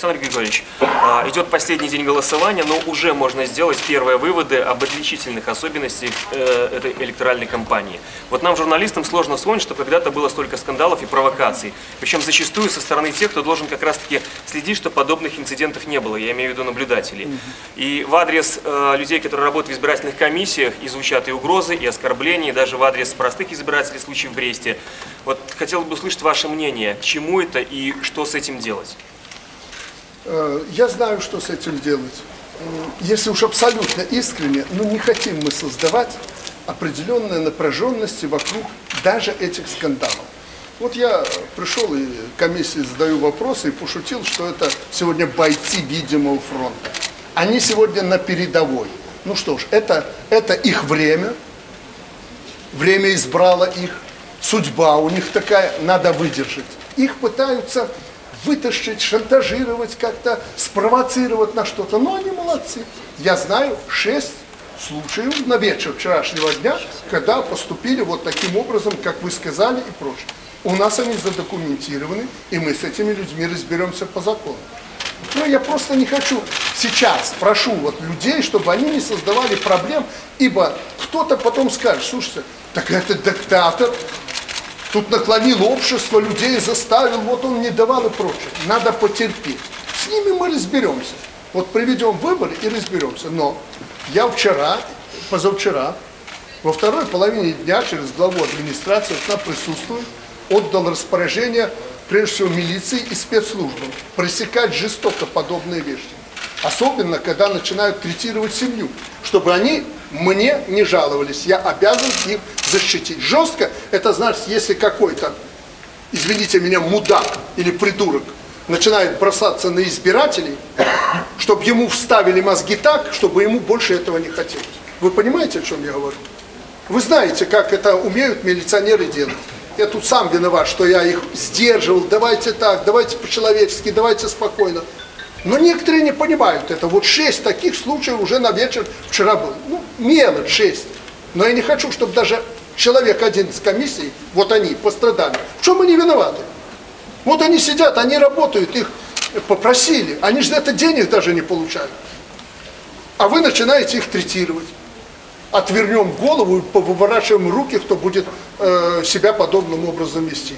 Александр Григорьевич, идет последний день голосования, но уже можно сделать первые выводы об отличительных особенностях этой электоральной кампании. Вот нам, журналистам, сложно вспомнить, что когда-то было столько скандалов и провокаций. Причем зачастую со стороны тех, кто должен как раз-таки следить, чтобы подобных инцидентов не было. Я имею в виду наблюдателей. И в адрес людей, которые работают в избирательных комиссиях, и звучат и угрозы, и оскорбления, и даже в адрес простых избирателей, случай в Бресте. Вот хотелось бы услышать ваше мнение, к чему это и что с этим делать? Я знаю, что с этим делать. Если уж абсолютно искренне, но не хотим мы создавать определенные напряженности вокруг даже этих скандалов. Вот я пришел и комиссии задаю вопросы и пошутил, что это сегодня бойцы видимого фронта. Они сегодня на передовой. Ну что ж, это их время. Время избрало их. Судьба у них такая, надо выдержать. Их пытаются вытащить, шантажировать, как-то спровоцировать на что-то. Но они молодцы. Я знаю 6 случаев на вечер вчерашнего дня, когда поступили вот таким образом, как вы сказали, и прочее. У нас они задокументированы, и мы с этими людьми разберемся по закону. Но я просто не хочу сейчас, прошу вот людей, чтобы они не создавали проблем, ибо кто-то потом скажет: слушайте, так это диктатор, тут наклонил общество, людей заставил, вот он не давал и прочее. Надо потерпеть. С ними мы разберемся. Вот проведем выборы и разберемся. Но я вчера, позавчера, во второй половине дня через главу администрации, вот она присутствует, отдал распоряжение, прежде всего, милиции и спецслужбам пресекать жестоко подобные вещи. Особенно, когда начинают третировать семью, чтобы они мне не жаловались. Я обязан их защитить. Жестко, это значит, если какой-то, извините меня, мудак или придурок начинает бросаться на избирателей, чтобы ему вставили мозги так, чтобы ему больше этого не хотелось. Вы понимаете, о чем я говорю? Вы знаете, как это умеют милиционеры делать. Я тут сам виноват, что я их сдерживал. Давайте так, давайте по-человечески, давайте спокойно. Но некоторые не понимают это. Вот 6 таких случаев уже на вечер вчера было. Ну, мелочь 6. Но я не хочу, чтобы даже человек один из комиссии, вот они, пострадали. В чем они виноваты? Вот они сидят, они работают, их попросили. Они же за это денег даже не получают. А вы начинаете их третировать. Отвернем голову и повыворачиваем руки, кто будет себя подобным образом вести.